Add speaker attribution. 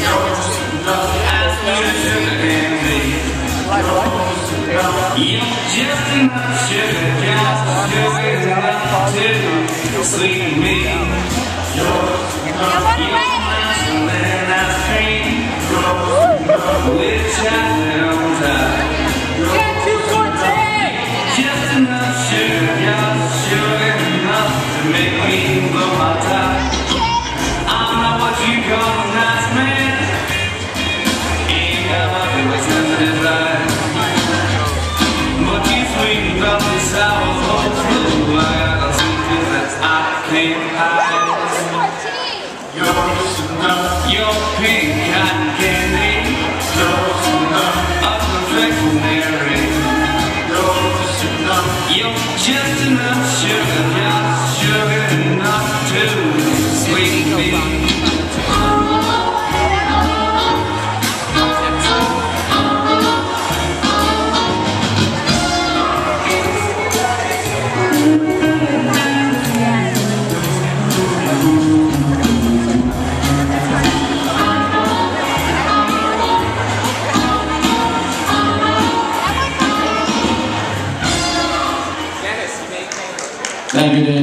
Speaker 1: You're just enough sugar, just sugar enough to sweeten me. You're faster than ice cream, with chocolate on top. Just enough sugar, just sugar enough to make me blow my top. I'm not what you call a nice man. Ain't got nothing but sensitive life. But you sweet and lovely sour whole blue. I got a secret that I can't hide. Your pink cotton candy, a confectionery. You're just enough sugar, just sugar enough to sweeten me.
Speaker 2: Thank you, Dan.